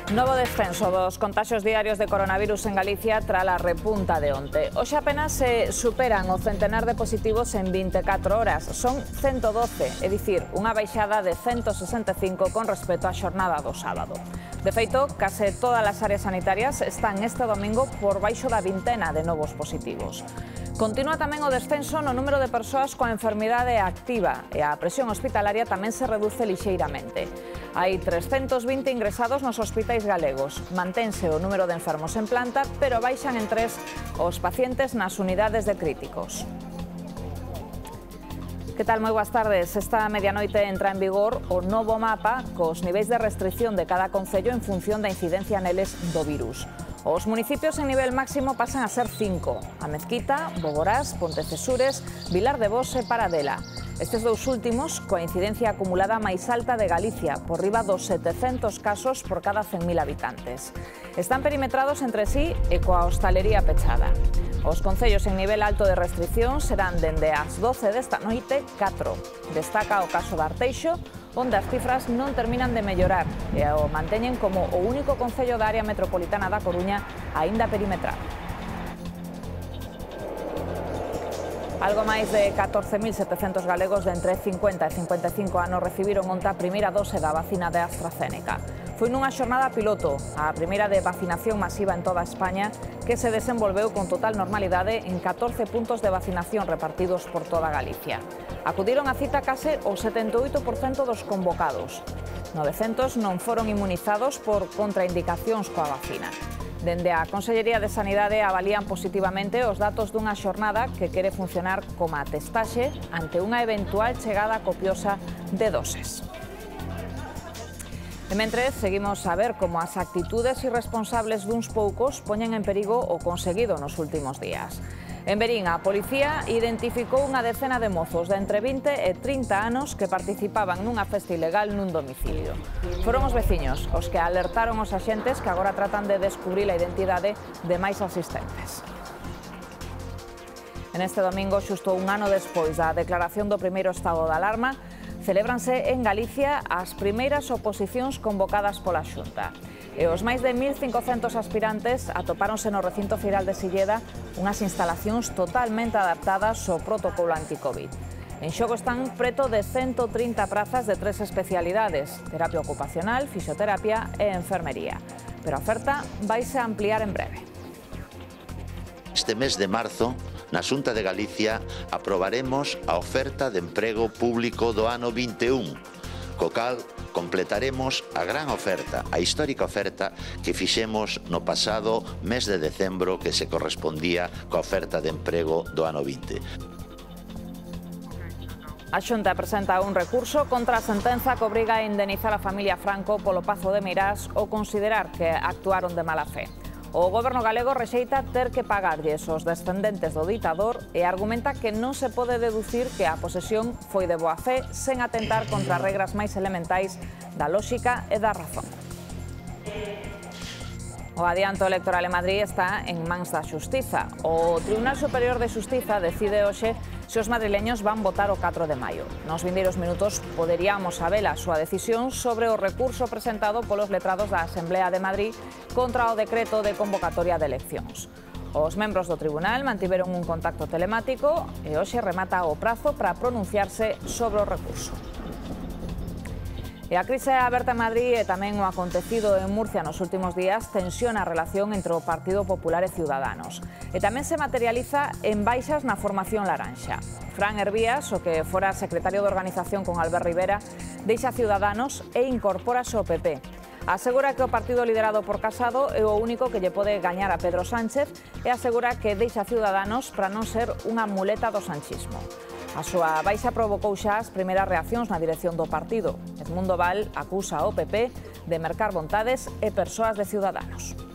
Novo descenso dos contaxios diarios de coronavirus en Galicia tras a repunta de onte. Hoxe apenas se superan o centenar de positivos en 24 horas. Son 112, é dicir, unha baixada de 165 con respecto á xornada do sábado. De feito, case todas as áreas sanitarias están este domingo por baixo da vintena de novos positivos. Continúa tamén o descenso no número de persoas coa enfermidade activa e a presión hospitalaria tamén se reduce lixeiramente. Hai 320 ingresados nos hospitais galegos. Mantense o número de enfermos en planta, pero baixan en 3 os pacientes nas unidades de críticos. Que tal? Moi boas tardes. Esta medianoite entra en vigor o novo mapa cos niveis de restricción de cada concello en función da incidencia neles do virus. Os municipios en nivel máximo pasan a ser 5. A Mezquita, Boborás, Pontecesures, Vilar de Bos e Paradela. Estes dous últimos, coa incidencia acumulada máis alta de Galicia, por riba dos 700 casos por cada 100.000 habitantes. Están perimetrados entre sí e coa hostalería pechada. Os concellos en nivel alto de restricción serán dende as 12 desta noite 4. Destaca o caso de Arteixo, onde as cifras non terminan de mellorar e o manteñen como o único concello da área metropolitana da Coruña aínda perimetrado. Algo máis de 14.700 galegos de entre 50 e 55 anos recibiron onte a primeira dose da vacina de AstraZeneca. Foi nunha xornada piloto, a primeira de vacinación masiva en toda España, que se desenvolveu con total normalidade en 14 puntos de vacinación repartidos por toda Galicia. Acudiron a cita case o 78% dos convocados. 900 non foron inmunizados por contraindicacións coa vacina. Dende a Consellería de Sanidade avalían positivamente os datos dunha xornada que quere funcionar como testaxe ante unha eventual chegada copiosa de doses. E mentres, seguimos a ver como as actitudes irresponsables duns poucos poñen en perigo o conseguido nos últimos días. En Verín, a policía identificou unha decena de mozos de entre 20 e 30 anos que participaban nunha festa ilegal nun domicilio. Foron os veciños os que alertaron os axentes que agora tratan de descubrir a identidade de máis asistentes. En este domingo, xusto un ano despois da declaración do primeiro estado de alarma, celébranse en Galicia as primeiras oposicións convocadas pola Xunta. E os máis de 1.500 aspirantes atopáronse no recinto feiral de Silleda unhas instalacións totalmente adaptadas ao protocolo anti-Covid. En xogo están preto de 130 prazas de 3 especialidades: terapia ocupacional, fisioterapia e enfermería. Pero a oferta vaise a ampliar en breve. Este mes de marzo, na Xunta de Galicia, aprobaremos a oferta de emprego público do ano 21, co cal completaremos a gran oferta, a histórica oferta que fixemos no pasado mes de decembro, que se correspondía coa oferta de emprego do ano 20. A Xunta presenta un recurso contra a sentenza que obriga a indemnizar a familia Franco polo Pazo de Meirás ou considerar que actuaron de mala fe. O goberno galego rexeita ter que pagarlles os descendentes do ditador e argumenta que non se pode deducir que a posesión foi de boa fe sen atentar contra as regras máis elementais da lóxica e da razón. O adianto electoral en Madrid está en mans da Xustiza. O Tribunal Superior de Xustiza decide hoxe se os madrileños van votar o 4 de maio. Nos vindeiros minutos poderíamos saber a súa decisión sobre o recurso presentado polos letrados da Asemblea de Madrid contra o decreto de convocatoria de eleccións. Os membros do tribunal mantiveron un contacto telemático e hoxe remata o prazo para pronunciarse sobre o recurso. E a crise aberta en Madrid e tamén o acontecido en Murcia nos últimos días tensiona a relación entre o Partido Popular e Ciudadanos. E tamén se materializa en baixas na formación laranxa. Fran Hervías, o que fora secretario de organización con Albert Rivera, deixa Ciudadanos e incorpórase ao PP. Asegura que o partido liderado por Casado é o único que lle pode gañar a Pedro Sánchez e asegura que deixa Ciudadanos para non ser unha muleta do sanchismo. A súa baixa provocou xa as primeiras reaccións na dirección do partido. Edmundo Val acusa ao PP de mercar vontades e persoas de Ciudadanos.